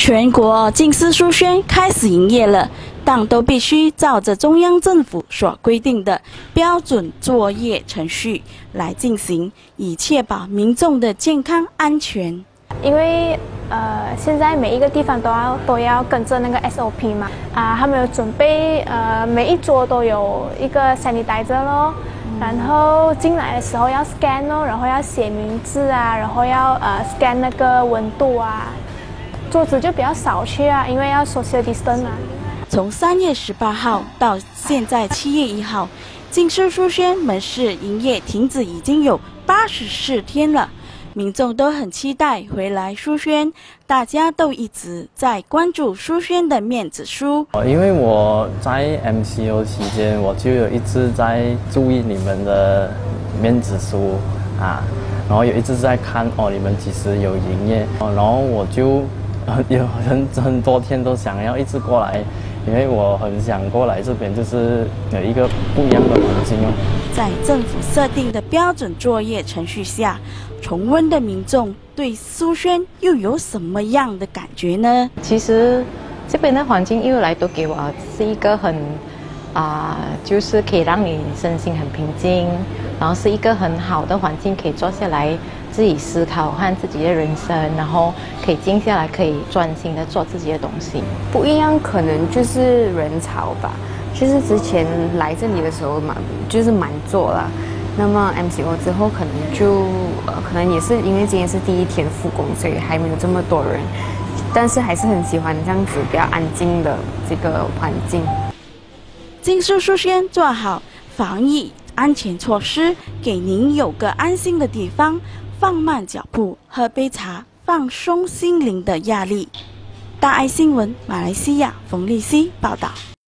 全国静思书轩开始营业了，但都必须照着中央政府所规定的标准作业程序来进行，以确保民众的健康安全。 因为现在每一个地方都要跟着那个 SOP 嘛，他们有准备每一桌都有一个 sanitizer 咯，然后进来的时候要 scan 咯，然后要写名字啊，然后要scan 那个温度啊，桌子就比较少去啊，因为要 social distance 嘛。 从3月18号到现在7月1号，静思书轩门市营业停止已经有84天了。民众都很期待回来书轩，大家都一直在关注书轩的面子书。 因为我在 MCO 期间，我就有一直在注意你们的面子书啊，然后有一直在看你们几时有营业，然后我就有很多天都想要一直过来，因为我很想过来这边，就是有一个不一样的环境哦。 在政府设定的标准作业程序下，重温的民众对书轩又有什么样的感觉呢？ 其实这边的环境一路来都给我是一个很就是可以让你身心很平静，然后是一个很好的环境，可以坐下来自己思考看自己的人生，然后可以静下来，可以专心的做自己的东西。 不一样可能就是人潮吧，就是之前来这里的时候就是满座啦。那么 MCO 之后可能也是因为今天是第1天复工，所以还没有这么多人，但是还是很喜欢这样子比较安静的这个环境。 静思书轩做好防疫安全措施，给您有个安心的地方，放慢脚步，喝杯茶，放松心灵的压力。大爱新闻马来西亚冯丽希报道。